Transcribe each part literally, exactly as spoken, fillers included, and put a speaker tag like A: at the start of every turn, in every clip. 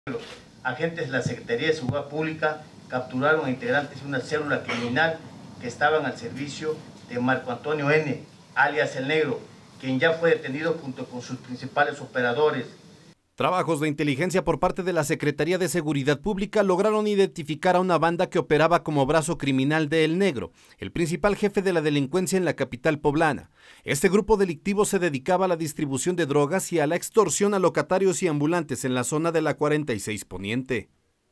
A: Agentes de la Secretaría de Seguridad Pública capturaron a integrantes de una célula criminal que estaban al servicio de Marco Antonio N., alias El Negro, quien ya fue detenido junto con sus principales operadores.
B: Trabajos de inteligencia por parte de la Secretaría de Seguridad Pública lograron identificar a una banda que operaba como brazo criminal de El Negro, el principal jefe de la delincuencia en la capital poblana. Este grupo delictivo se dedicaba a la distribución de drogas y a la extorsión a locatarios y ambulantes en la zona de la cuarenta y seis Poniente.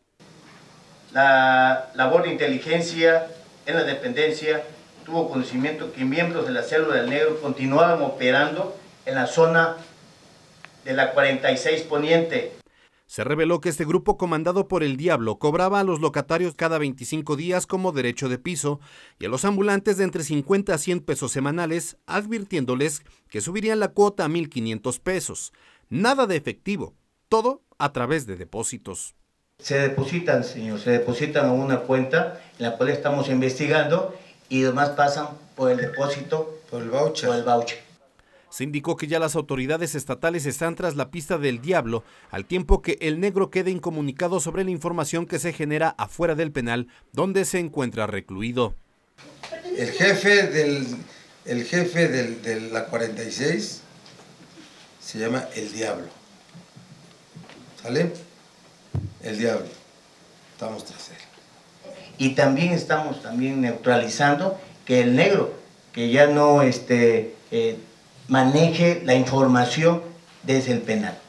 A: La labor de inteligencia en la dependencia tuvo conocimiento que miembros de la célula del Negro continuaban operando en la zona de la cuarenta y seis Poniente.
B: Se reveló que este grupo comandado por El Diablo cobraba a los locatarios cada veinticinco días como derecho de piso y a los ambulantes de entre cincuenta a cien pesos semanales, advirtiéndoles que subirían la cuota a mil quinientos pesos. Nada de efectivo, todo a través de depósitos.
A: Se depositan, señor, se depositan a una cuenta en la cual estamos investigando y demás pasan por el depósito,
C: por el voucher.
A: Por el voucher.
B: Se indicó que ya las autoridades estatales están tras la pista del Diablo, al tiempo que El Negro queda incomunicado sobre la información que se genera afuera del penal donde se encuentra recluido.
C: El jefe, del, el jefe del, de la cuarenta y seis se llama El Diablo. ¿Sale? El Diablo. Estamos tras él.
A: Y también estamos también neutralizando que El Negro, que ya no este, eh, maneje la información desde el penal.